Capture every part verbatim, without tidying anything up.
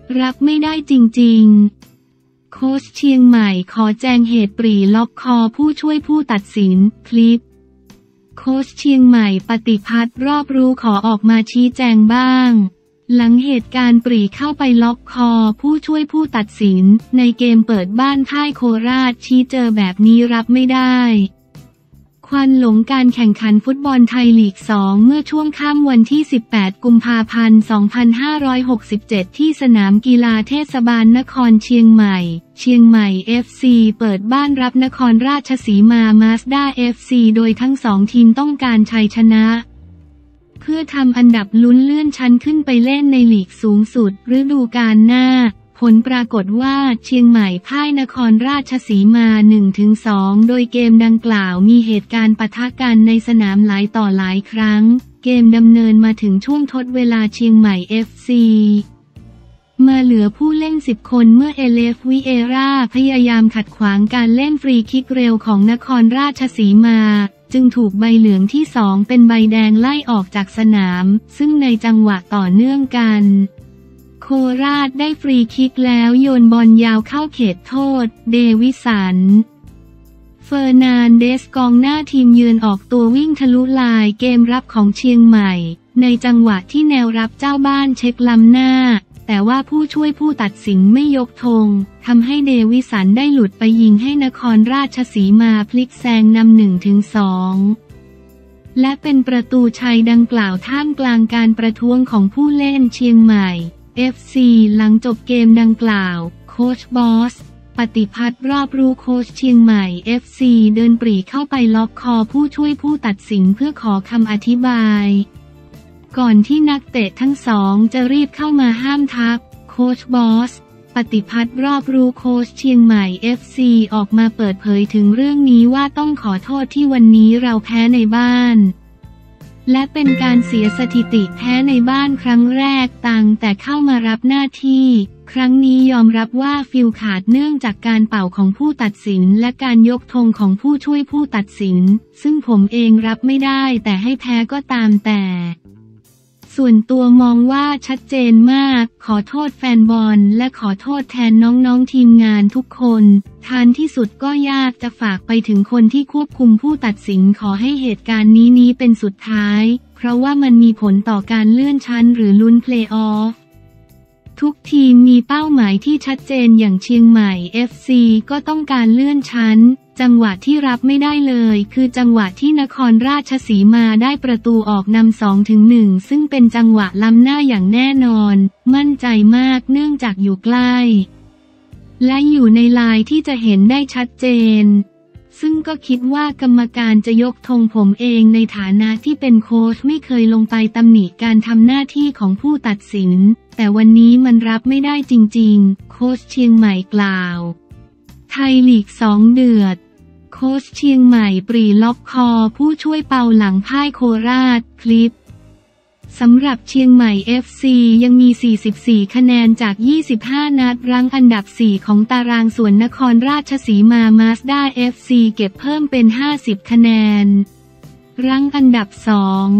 รับไม่ได้จริงๆโค้ชเชียงใหม่ขอแจงเหตุปรีล็อกคอผู้ช่วยผู้ตัดสินคลิปโค้ชเชียงใหม่ปฏิพัฒน์รอบรู้ขอออกมาชี้แจงบ้างหลังเหตุการณ์ปรีเข้าไปล็อกคอผู้ช่วยผู้ตัดสินในเกมเปิดบ้านค่ายโคราชชี้เจอแบบนี้รับไม่ได้ควันหลงการแข่งขันฟุตบอลไทยลีกสองเมื่อช่วงค่ำวันที่สิบแปดกุมภาพันธ์สองพันห้าร้อยหกสิบเจ็ดที่สนามกีฬาเทศบาลนครเชียงใหม่เชียงใหม่ เอฟ ซี เปิดบ้านรับนครราชสีมามาสด้า เอฟ ซี โดยทั้งสองทีมต้องการชัยชนะเพื่อทำอันดับลุ้นเลื่อนชั้นขึ้นไปเล่นในลีกสูงสุดฤดูกาลหน้าผลปรากฏว่าเชียงใหม่พ่ายนครราชสีมา หนึ่งถึงสอง โดยเกมดังกล่าวมีเหตุการณ์ปะทะกันในสนามหลายต่อหลายครั้งเกมดำเนินมาถึงช่วงทดเวลาเชียงใหม่ เอฟ ซี มาเหลือผู้เล่นสิบคนเมื่อเอเลฟวิเอราพยายามขัดขวางการเล่นฟรีคิกเร็วของนครราชสีมาจึงถูกใบเหลืองที่สองเป็นใบแดงไล่ออกจากสนามซึ่งในจังหวะต่อเนื่องกันโคราชได้ฟรีคิกแล้วโยนบอลยาวเข้าเขตโทษเดวิสันเฟอร์นานเดสกองหน้าทีมเยือนออกตัววิ่งทะลุลายเกมรับของเชียงใหม่ในจังหวะที่แนวรับเจ้าบ้านเช็คล้ำหน้าแต่ว่าผู้ช่วยผู้ตัดสินไม่ยกธงทำให้เดวิสันได้หลุดไปยิงให้นครราชสีมาพลิกแซงนำหนึ่งถึงสองและเป็นประตูชัยดังกล่าวท่ามกลางการประท้วงของผู้เล่นเชียงใหม่เอฟ ซี หลังจบเกมดังกล่าวโค้ชบอสปฏิพัฒน์รอบรู้โค้ชเชียงใหม่ เอฟ ซี เดินปรีเข้าไปล็อกคอผู้ช่วยผู้ตัดสินเพื่อขอคำอธิบายก่อนที่นักเตะทั้งสองจะรีบเข้ามาห้ามทับโค้ชบอสปฏิพัฒน์รอบรู้โค้ชเชียงใหม่ เอฟ ซี ออกมาเปิดเผยถึงเรื่องนี้ว่าต้องขอโทษที่วันนี้เราแพ้ในบ้านและเป็นการเสียสถิติแพ้ในบ้านครั้งแรกตั้งแต่เข้ามารับหน้าที่ครั้งนี้ยอมรับว่าฟิลขาดเนื่องจากการเป่าของผู้ตัดสินและการยกธงของผู้ช่วยผู้ตัดสินซึ่งผมเองรับไม่ได้แต่ให้แพ้ก็ตามแต่ส่วนตัวมองว่าชัดเจนมากขอโทษแฟนบอลและขอโทษแทนน้องๆทีมงานทุกคนท้ายที่สุดก็ยากจะฝากไปถึงคนที่ควบคุมผู้ตัดสินขอให้เหตุการณ์นี้นี้เป็นสุดท้ายเพราะว่ามันมีผลต่อการเลื่อนชั้นหรือลุ้นเพลย์ออฟทุกทีมมีเป้าหมายที่ชัดเจนอย่างเชียงใหม่ เอฟ ซี ก็ต้องการเลื่อนชั้นจังหวะที่รับไม่ได้เลยคือจังหวะที่นครราชสีมาได้ประตูออกนำ สองถึงหนึ่ง ซึ่งเป็นจังหวะล้ำหน้าอย่างแน่นอนมั่นใจมากเนื่องจากอยู่ใกล้และอยู่ในลายที่จะเห็นได้ชัดเจนซึ่งก็คิดว่ากรรมการจะยกธงผมเองในฐานะที่เป็นโค้ชไม่เคยลงไปตำหนิการทำหน้าที่ของผู้ตัดสินแต่วันนี้มันรับไม่ได้จริงๆโค้ชเชียงใหม่กล่าวไทยลีกสองเดือดโค้ชเชียงใหม่ปรีล็อกคอผู้ช่วยเป่าหลังพ่ายโคราชคลิปสำหรับเชียงใหม่ เอฟ ซี ยังมีสี่สิบสี่คะแนนจากยี่สิบห้านัดรั้งอันดับสี่ของตารางส่วนนครราชสีมามาสด้า เอฟ ซี เก็บเพิ่มเป็นห้าสิบคะแนนรั้งอันดับสอง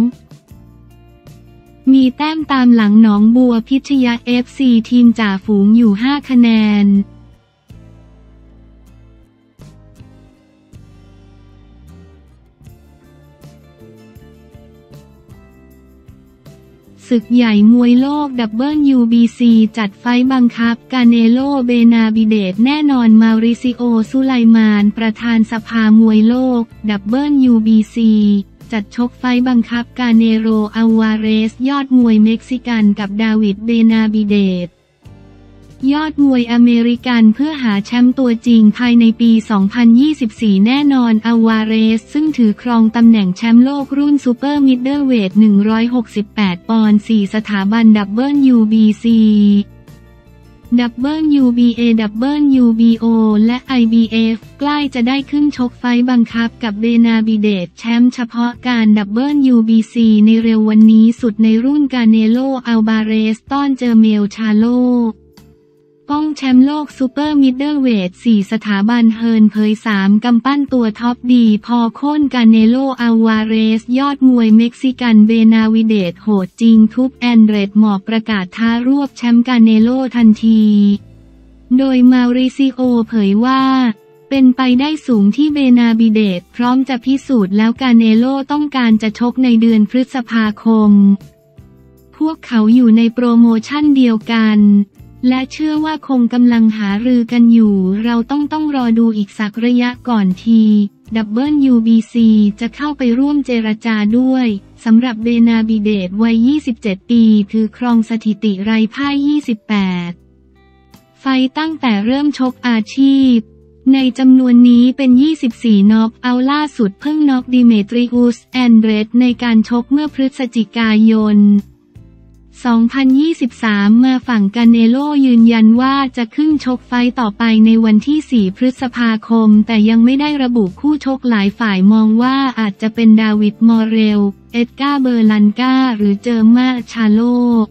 มีแต้มตามหลังหนองบัวพิชยา เอฟ ซี ทีมจ่าฝูงอยู่ห้าคะแนนศึกใหญ่มวยโลก ดับเบิลยู บี ซี จัดไฟท์บังคับกาเนโลเบนาบิเดตแน่นอนมาริซิโอซุไลมานประธานสภามวยโลก ดับเบิลยู บี ซี จัดชกไฟท์บังคับกาเนโรอัลวาเรสยอดมวยเม็กซิกันกับดาวิดเบนาบิเดตยอดมวยอเมริกันเพื่อหาแชมป์ตัวจริงภายในปี สองพันยี่สิบสี่ แน่นอนอัลวาเรสซึ่งถือครองตำแหน่งแชมป์โลกรุ่นซูเปอร์มิดเดิลเวท หนึ่งร้อยหกสิบแปด ปอนด์ สี่ สถาบัน ดับเบิลยู บี ซี ดับเบิลยู บี เอ ดับเบิลยู บี โอ และ ไอ บี เอฟ ใกล้จะได้ขึ้นชกไฟท์บังคับกับเบนาบิเดตแชมป์เฉพาะการ ดับเบิลยู บี ซี ในเร็ววันนี้สุดในรุ่นกาเนโลอัลบาเรสต้อนเจอเมลชาโลป้องแชมป์โลกซูเปอร์มิดเดิลเวทสี่สถาบันเฮิร์นเผยสามกำปั้นตัวท็อปดีพอโค่นกาเนโลอัลวาเรสยอดมวยเม็กซิกันเบนาวิเดตโหดจริงทุบแอนเดรดหมอบประกาศท้ารวบแชมป์กาเนโลทันทีโดยมาริซิโอเผยว่าเป็นไปได้สูงที่เบนาวิเดตพร้อมจะพิสูจน์แล้วกาเนโลต้องการจะชกในเดือนพฤษภาคมพวกเขาอยู่ในโปรโมชั่นเดียวกันและเชื่อว่าคงกำลังหารือกันอยู่เราต้องต้องรอดูอีกสักระยะก่อนที ดับเบิลยู บี ซี จะเข้าไปร่วมเจรจาด้วยสำหรับเบนาบิเดตวัยยี่สิบเจ็ดปีถือครองสถิติไร้พ่ายยี่สิบแปดไฟตั้งแต่เริ่มชกอาชีพในจำนวนนี้เป็นยี่สิบสี่น็อกเอาล่าสุดเพิ่งน็อกดิเมตริอุสแอนเดรสในการชกเมื่อพฤศจิกายนสองพันยี่สิบสามมาฝั่งกาเนโลยืนยันว่าจะขึ้นชกไฟต่อไปในวันที่สี่พฤษภาคมแต่ยังไม่ได้ระบุคู่ชกหลายฝ่ายมองว่าอาจจะเป็นดาวิดมอเรลเอ็ดการ์เบอร์ลันกาหรือเจอร์มาชาโล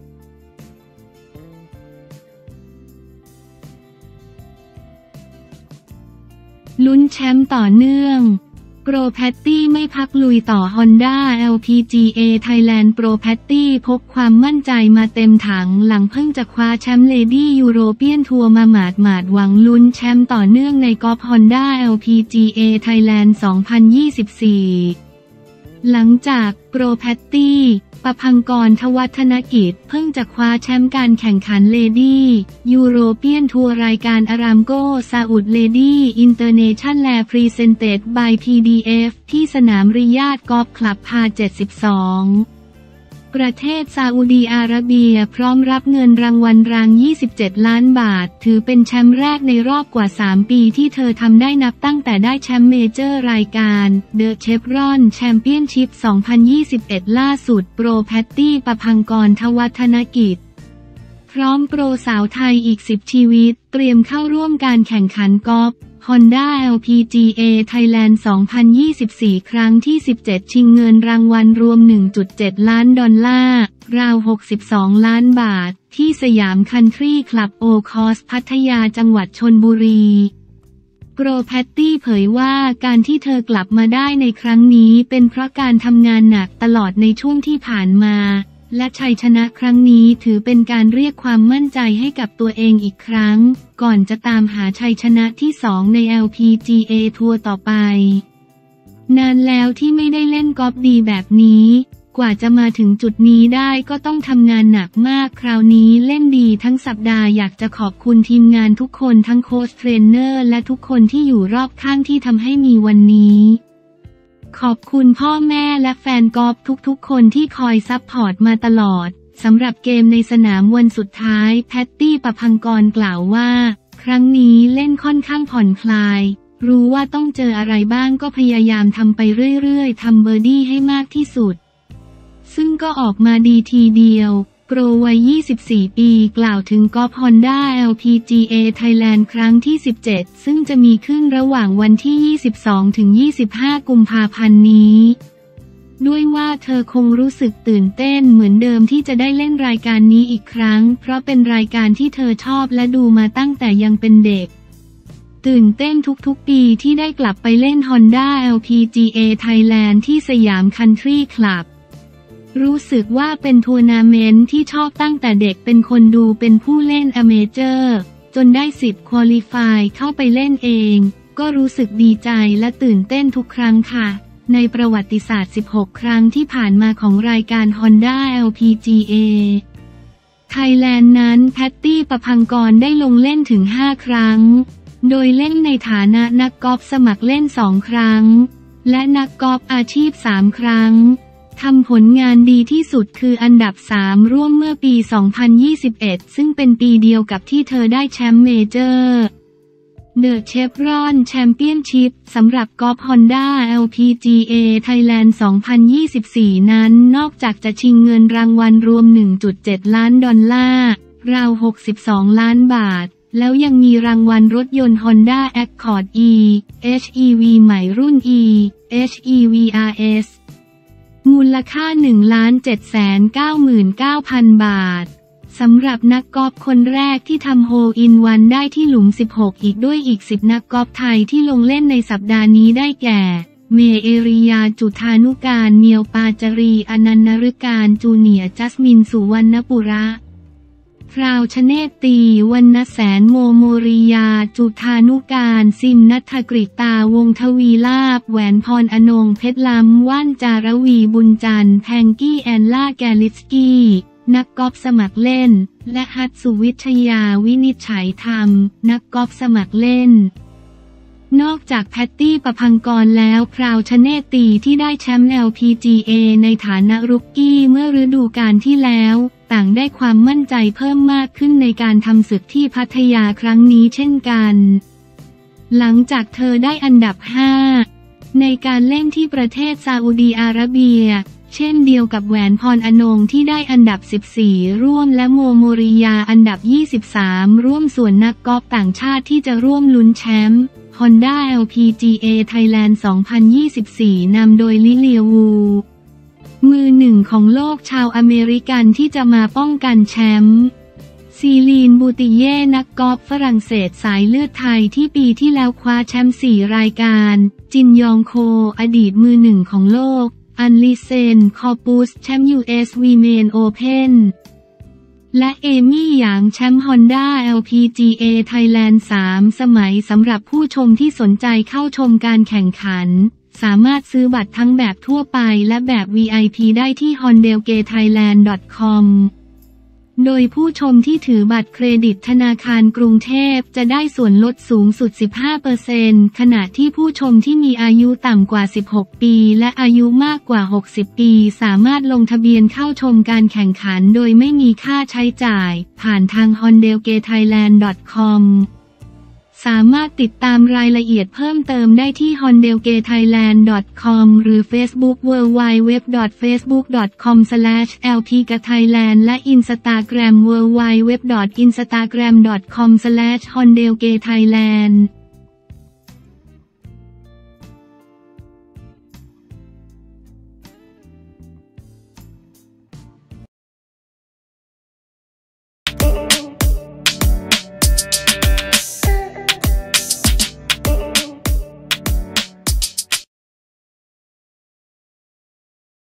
ลุ้นแชมป์ต่อเนื่องโปรแพตตี้ไม่พักลุยต่อ Honda แอล พี จี เอ Thailand โปรแพตตี้พกความมั่นใจมาเต็มถังหลังเพิ่งจะคว้าแชมป์เลดี้ยูโรเปียนทัวร์มาหมาดหมาดหวังลุ้นแชมป์ต่อเนื่องในกอล์ฟ Honda แอล พี จี เอ Thailand สองพันยี่สิบสี่หลังจากโปรแพตตี้ประภังกร ทวัฒนกิจเพิ่งจะคว้าแชมป์การแข่งขันเลดี้ยูโรเปียนทัวร์รายการอารามโกซาอุดเลดี้อินเตอร์เนชั่นแลพรีเซนเต็ดบาย พี ดี เอฟ ที่สนามริยาดกอล์ฟคลับพาเจ็ดสิบสองประเทศซาอุดีอาระเบียพร้อมรับเงินรางวัลรางยี่สิบเจ็ดล้านบาทถือเป็นแชมป์แรกในรอบกว่าสามปีที่เธอทำได้นับตั้งแต่ได้แชมป์เมเจอร์รายการเดอะเชฟรอนแชมเปี้ยนชิพสองพันยี่สิบเอ็ดล่าสุดโปรแพตตี้ประภังกร ทวัฒนกิจพร้อมโปรสาวไทยอีกสิบชีวิตเตรียมเข้าร่วมการแข่งขันกอล์ฟHonda แอล พี จี เอ Thailand สองพันยี่สิบสี่ครั้งที่สิบเจ็ดชิงเงินรางวัลรวม หนึ่งจุดเจ็ด ล้านดอลลาร์ราวหกสิบสองล้านบาทที่สยามคันทรีคลับโอคอสพัทยาจังหวัดชลบุรีโปรแพตตี้เผยว่าการที่เธอกลับมาได้ในครั้งนี้เป็นเพราะการทำงานหนักตลอดในช่วงที่ผ่านมาและชัยชนะครั้งนี้ถือเป็นการเรียกความมั่นใจให้กับตัวเองอีกครั้งก่อนจะตามหาชัยชนะที่สองใน แอล พี จี เอ ทัวร์ต่อไปนานแล้วที่ไม่ได้เล่นกอล์ฟดีแบบนี้กว่าจะมาถึงจุดนี้ได้ก็ต้องทำงานหนักมากคราวนี้เล่นดีทั้งสัปดาห์อยากจะขอบคุณทีมงานทุกคนทั้งโค้ชเทรนเนอร์และทุกคนที่อยู่รอบข้างที่ทำให้มีวันนี้ขอบคุณพ่อแม่และแฟนกอล์ฟทุกๆคนที่คอยซัพพอร์ตมาตลอดสำหรับเกมในสนามวันสุดท้ายแพตตี้ประภังกรกล่าวว่าครั้งนี้เล่นค่อนข้างผ่อนคลายรู้ว่าต้องเจออะไรบ้างก็พยายามทำไปเรื่อยๆทำเบอร์ดี้ให้มากที่สุดซึ่งก็ออกมาดีทีเดียวโปรวัยยี่สิบสี่ปีกล่าวถึงกอล์ฟ Honda แอล พี จี เอ Thailand ครั้งที่สิบเจ็ดซึ่งจะมีขึ้นระหว่างวันที่ยี่สิบสองถึงยี่สิบห้ากุมภาพันธ์นี้ด้วยว่าเธอคงรู้สึกตื่นเต้นเหมือนเดิมที่จะได้เล่นรายการนี้อีกครั้งเพราะเป็นรายการที่เธอชอบและดูมาตั้งแต่ยังเป็นเด็กตื่นเต้นทุกๆปีที่ได้กลับไปเล่น Honda แอล พี จี เอ Thailand ที่สยามคันทรีคลับรู้สึกว่าเป็นทัวร์นาเมนต์ที่ชอบตั้งแต่เด็กเป็นคนดูเป็นผู้เล่นอเมเจอร์จนได้สิทธิ์ควอลิฟายเข้าไปเล่นเองก็รู้สึกดีใจและตื่นเต้นทุกครั้งค่ะในประวัติศาสตร์สิบหกครั้งที่ผ่านมาของรายการ Honda แอล พี จี เอ Thailand นั้นแพตตี้ประภังกรได้ลงเล่นถึงห้าครั้งโดยเล่นในฐานะนักกอล์ฟสมัครเล่นสองครั้งและนักกอล์ฟอาชีพสามครั้งทำผลงานดีที่สุดคืออันดับสามร่วมเมื่อปีสองพันยี่สิบเอ็ดซึ่งเป็นปีเดียวกับที่เธอได้แชมป์เมเจอร์เดอะเชฟรอนแชมเปี้ยนชิพสำหรับกอล์ฟ Honda แอล พี จี เอ Thailand สองพันยี่สิบสี่นั้นนอกจากจะชิงเงินรางวัลรวม หนึ่งจุดเจ็ด ล้านดอลลาร์ราวหกสิบสองล้านบาทแล้วยังมีรางวัลรถยนต์ Honda Accord E เอช อี วี ใหม่รุ่น E เอช อี วี อาร์ เอส มูลค่า หนึ่งล้านเจ็ดแสนเก้าหมื่นเก้าพัน บาทสำหรับนักกอล์ฟคนแรกที่ทำโฮลอินวันได้ที่หลุมสิบหกอีกด้วยอีกสิบนักกอล์ฟไทยที่ลงเล่นในสัปดาห์นี้ได้แก่เมเอริยาจุธานุการเนียวปาจารีอนันต์นฤการจูเนียร์จัสมินสุวรรณปุระพราวชเนตตีวรรณแสนโมโมริยาจุธานุการซิมนัทกฤตาวงทวีลาภแหวนพรอนงเพชรล้ำว่านจารวีบุญจันทร์แพงกี้แอนล่าแกลิสกี้นักกอล์ฟสมัครเล่นและฮัตสุวิทยาวินิจฉัยธรรมนักกอล์ฟสมัครเล่นนอกจากแพตตี้ประพังกรแล้วพราวชเนตตีที่ได้แชมป์ แอล พี จี เอ ในฐานะรุกกี้เมื่อฤดูกาลที่แล้วต่างได้ความมั่นใจเพิ่มมากขึ้นในการทำศึกที่พัทยาครั้งนี้เช่นกันหลังจากเธอได้อันดับห้าในการเล่นที่ประเทศซาอุดีอาระเบียเช่นเดียวกับแหวนพรอนงที่ได้อันดับสิบสี่ร่วมและโมโมริยาอันดับยี่สิบสามร่วมส่วนนักกอล์ฟต่างชาติที่จะร่วมลุ้นแชมป์ Honda แอล พี จี เอ Thailand สองพันยี่สิบสี่นำโดยลิเลียวูมือหนึ่งของโลกชาวอเมริกันที่จะมาป้องกันแชมป์ซีลีนบูติเย่นักกอล์ฟฝรั่งเศสสายเลือดไทยที่ปีที่แล้วคว้าแชมป์สี่รายการจินยองโคอดีตมือหนึ่งของโลกอันลิเซนคอปูสแชมป์ ยู เอส Women Open และเอมี่หยางแชมป์ Honda แอล พี จี เอ Thailand สามสมัยสำหรับผู้ชมที่สนใจเข้าชมการแข่งขันสามารถซื้อบัตรทั้งแบบทั่วไปและแบบ วี ไอ พี ได้ที่ ฮอนเดลเกไทยแลนด์ ดอท คอม โดยผู้ชมที่ถือบัตรเครดิตธนาคารกรุงเทพจะได้ส่วนลดสูงสุด สิบห้าเปอร์เซ็นต์ ขณะที่ผู้ชมที่มีอายุต่ำกว่า สิบหก ปีและอายุมากกว่า หกสิบ ปีสามารถลงทะเบียนเข้าชมการแข่งขันโดยไม่มีค่าใช้จ่ายผ่านทาง ฮอนเดลเกไทยแลนด์ ดอท คอม สามารถติดตามรายละเอียดเพิ่มเติมได้ที่ ฮอนเดลเกไทยแลนด์ ดอท คอม หรือ Facebook ดับเบิลยู ดับเบิลยู ดับเบิลยู ดอท เฟซบุ๊ก ดอท คอม สแลช แอล พี จี เอ ไทยแลนด์ และ Instagram ดับเบิลยู ดับเบิลยู ดับเบิลยู ดอท อินสตาแกรม ดอท คอม สแลช ฮอนเดลเกไทยแลนด์